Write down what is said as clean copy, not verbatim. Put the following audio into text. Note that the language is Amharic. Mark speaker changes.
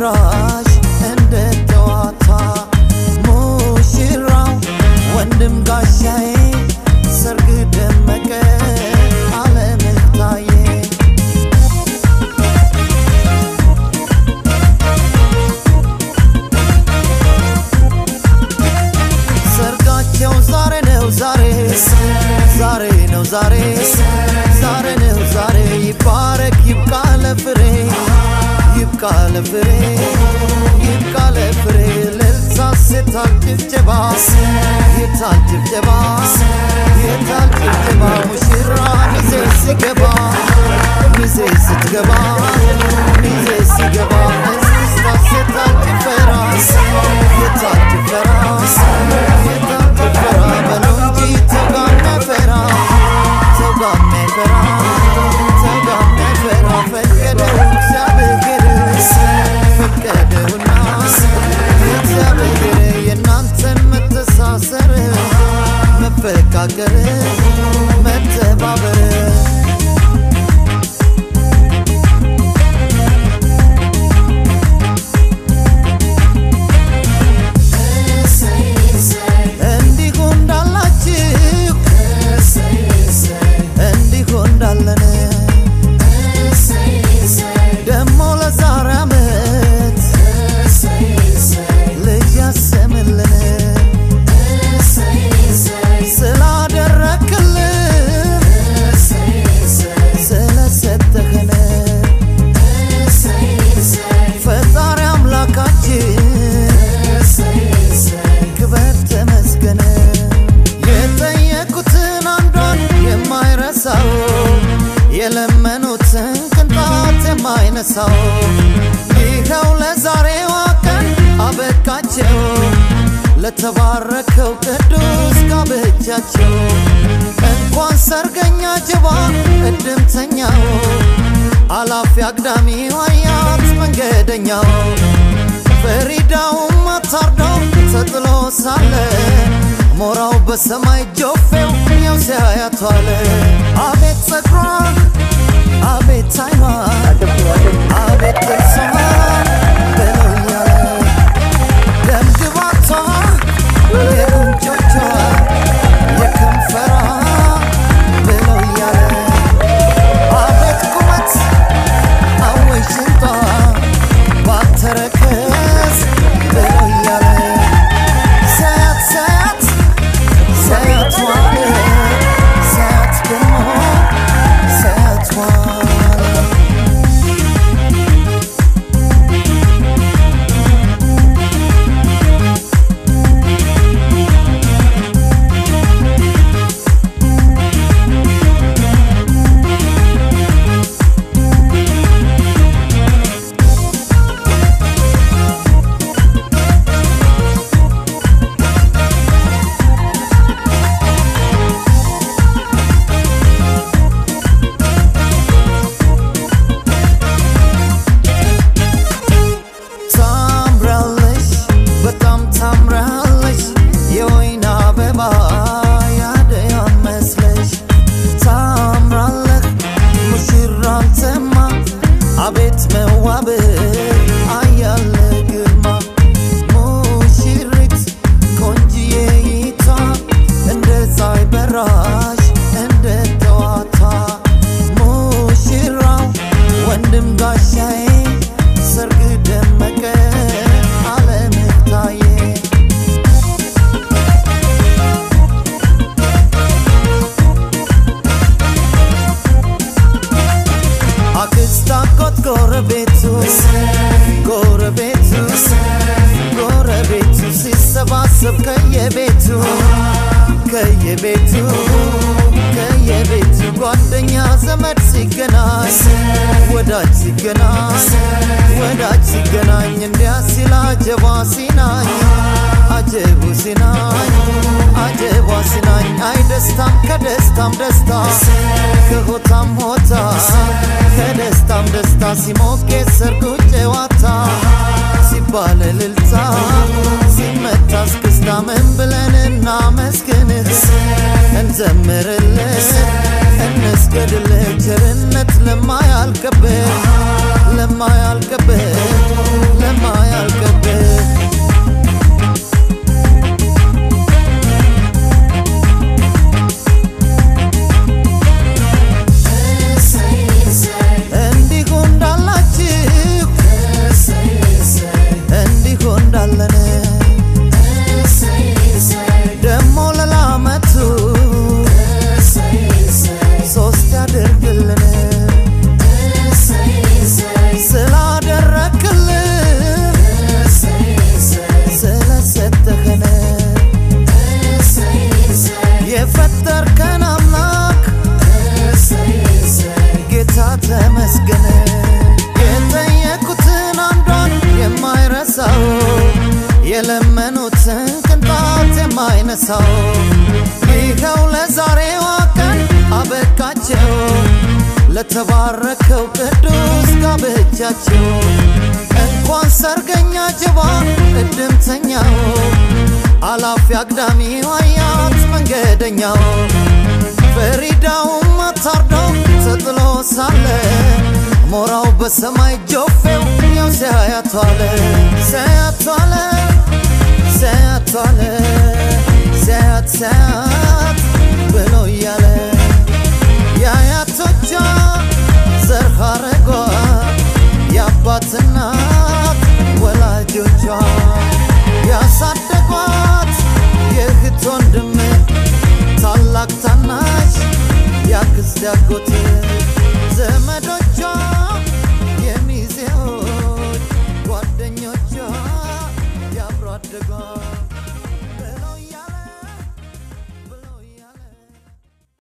Speaker 1: በራሽ እንደ ተዋታ ሙሽራው ወንድም ጋሻዬ ሰርግ ደመቀ ዓለምህ ታየ ሰርጋቸው ዛሬ ነው ዛሬ ይባረክ ይብቃ ለፍሬ ልልሳስ የታል ጭብጨባ ሙሽራ ሚዜ ስትገባ እስስታስ የታል ጭፈራ በለው እንጂ ተጋመፈራ ፈቀደው ፈቀደውና እግዚአብሔር የናንተን መተሳሰር መፈቃቀር መተባበር የለመኑትን ቅንጣት የማይነሳው ይኸው ለዛሬዋ ቀን አበቃቸው ለተባረከው ቅዱስ ጋብቻቸው እንኳን ሰርገኛ ጀባ እድምተኛው አላፊ አግዳሚው አያት መንገደኛው ፈሪዳውም አታርደው ተጥሎ ሳለ ሞራው በሰማይ ጆፌው ያው ሲያያቷለ አቤት ጸጉሯ አቤት አይኗ አቤት ጥርሷ በለው እያለ ደምግባቷ የጉንጮቿ የከንፈሯ በለው እያለ አቤት ቁመት አወይ ሽንጧ ባተረከዝ በለው እያለ አቤት መዋብ አያለ ግርማ ሙሽሪት ቆንጂዬይቷ እንደ ፀሐይ በራሽ እንደ ተዋታ ሙሽራው ወንድም ጋሻዬ ሰርግ ደመቀ ዓለምህ ታየ አክስት አጎት ጎረቤቱ ሲሰባሰብ ከየቤቱ ጓደኛ ዘመድ ሲገናኝ ወዳጅ ሲገናኝ እንዲያ ሲል አጀቡ ሲናኝ አይ ደስታም ከደስታም ደስታ ከሆታም ሆታ ከደስታም ደስታ ሲሞቅ ሰርጉ ጨዋታ ሲባል እልልታ ሲመታ እስክስታ ምን ብለን እናመስግንህ እንዘምርልህ እንስገድልህ ቸርነት ለማያልቅብህ የማይነሳው ይኸው ለዛሬዋ ቀን አበቃቸው ለተባረከው ቅዱስ ጋብቻቸው እንኳን ሰርገኛ ጅባ እድምተኛው አላፊ አግዳሚ ዋያት መንገደኛው ፈሪዳውም አታርዶ ተጥሎ ሳለ ሞራው በሰማይ ጆፌው ያው ሲያያቷለ ሲያያቷለ ሲያያቷለ ሲያያት